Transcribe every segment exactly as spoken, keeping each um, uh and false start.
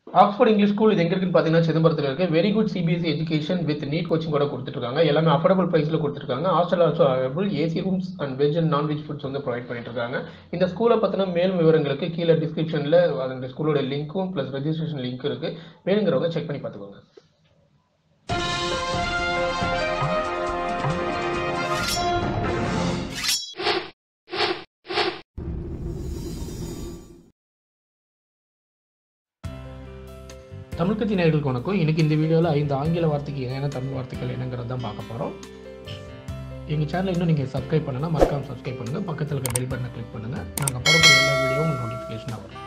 Oxford English school இது எங்க இருக்குன்னு பார்த்தீங்கன்னா சிதம்பரத்தில் இருக்கு. Very good CBSE education with NEET coaching கூட கொடுத்துருக்காங்க. எல்லாமே அஃபோர்டபுள் ப்ரைஸில் கொடுத்துருக்காங்க. Hostel also available. AC rooms and veg and non veg foods வந்து ப்ரொவைட் பண்ணிட்டு இருக்காங்க. இந்த ஸ்கூலை பற்றின மேலும் விவரங்களுக்கு கீழே டிஸ்கிரிப்ஷனில் அந்த ஸ்கூலோட லிங்க்கும் ப்ளஸ் ரெஜிஸ்ட்ரேஷன் லிங்க் இருக்கு. வேணுங்கிறவங்க செக் பண்ணி பார்த்துக்கோங்க. தமிழ் கத்தி நேயர்களுக்கு வணக்கம். எனக்கு இந்த வீடியோவில் ஐந்து ஆங்கில வார்த்தைக்கு இணையான தமிழ் வார்த்தைகள் என்னங்கிறது தான் பார்க்க போகிறோம். எங்கள் சேனலை இன்னும் நீங்கள் சப்ஸ்கிரைப் பண்ணனா மறக்காம சப்ஸ்கிரைப் பண்ணுங்கள். பக்கத்தில் இருக்க பெல் பட்டனை கிளிக் பண்ணுங்கள். நாங்கள் போடக்கூடிய எல்லா வீடியோவும் உங்களுக்கு நோட்டிஃபிகேஷனாக வரும்.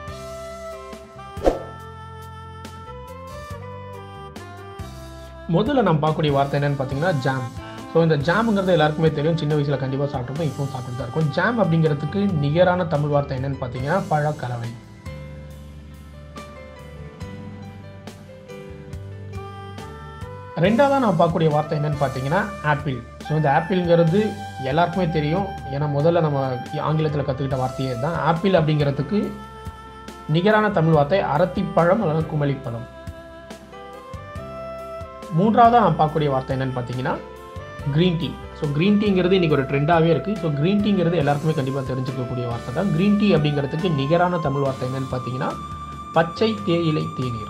முதல்ல நம்ம பார்க்கக்கூடிய வார்த்தை என்னன்னு பார்த்தீங்கன்னா ஜாம். ஸோ இந்த ஜாமுங்கிறது எல்லாருக்குமே தெரியும். சின்ன வயசில் கண்டிப்பாக சாப்பிட்ருப்போம், இப்போவும் சாப்பிட்டு தான் இருக்கும். ஜாம் அப்படிங்கிறதுக்கு நிகரான தமிழ் வார்த்தை என்னன்னு பார்த்தீங்கன்னா பழக்கலவை. ரெண்டாவதாக நான் பார்க்கக்கூடிய வார்த்தை என்னன்னு பார்த்தீங்கன்னா ஆப்பிள். ஸோ இந்த ஆப்பிள்ங்கிறது எல்லாருக்குமே தெரியும். ஏன்னா முதல்ல நம்ம ஆங்கிலத்தில் கற்றுக்கிட்ட வார்த்தையே தான். ஆப்பிள் அப்படிங்கிறதுக்கு நிகரான தமிழ் வார்த்தை அரத்திப்பழம் அல்லது குமளிப்பழம். மூன்றாவதாக நான் பார்க்கக்கூடிய வார்த்தை என்னன்னு பார்த்தீங்கன்னா க்ரீன் டீ. ஸோ க்ரீன் டீங்கிறது இன்றைக்கி ஒரு ட்ரெண்டாகவே இருக்குது. ஸோ க்ரீன் டீங்கிறது எல்லாருக்குமே கண்டிப்பாக தெரிஞ்சுக்கக்கூடிய வார்த்தை தான். க்ரீன் டீ அப்படிங்கிறதுக்கு நிகரான தமிழ் வார்த்தை என்னன்னு பார்த்தீங்கன்னா பச்சை தேயிலை தேநீர்.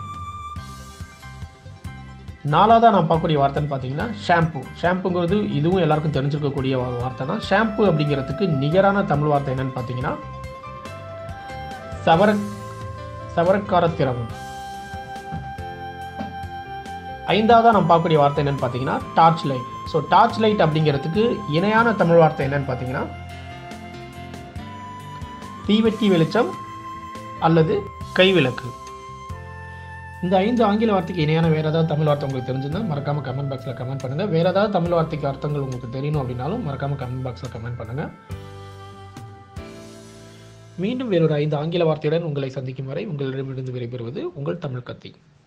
நாலாவதாக நான் பார்க்கக்கூடிய வார்த்தைன்னு பார்த்தீங்கன்னா ஷாம்பு. ஷாம்புங்கிறது இதுவும் எல்லாருக்கும் தெரிஞ்சிருக்கக்கூடிய வார்த்தை தான். ஷாம்பு அப்படிங்கிறதுக்கு நிகரான தமிழ் வார்த்தை என்னன்னு பார்த்தீங்கன்னா சவர சவரக்கார திரவம். ஐந்தாவதாக நான் பார்க்கக்கூடிய வார்த்தை என்னன்னு பார்த்தீங்கன்னா torch light. So torch light அப்படிங்கிறதுக்கு இணையான தமிழ் வார்த்தை என்னன்னு பார்த்தீங்கன்னா தீவெட்டி வெளிச்சம் அல்லது கைவிளக்கு. இந்த ஐந்து ஆங்கில வார்த்தைக்கு இணையான வேறு ஏதாவது தமிழ் வார்த்தை உங்களுக்கு தெரிஞ்சிருந்தால் மறக்காமல் கமெண்ட் பாக்ஸில் கமெண்ட் பண்ணுங்கள். வேறு ஏதாவது தமிழ் வார்த்தைக்கு அர்த்தங்கள் உங்களுக்கு தெரியணும் அப்படின்னாலும் மறக்காமல் கமெண்ட் பாக்ஸில் கமெண்ட் பண்ணுங்கள். மீண்டும் வேறொரு ஐந்து ஆங்கில வார்த்தையுடன் உங்களை சந்திக்கும் வரை உங்களிடமிருந்து விடைபெறுவது உங்கள் தமிழ் கத்தி.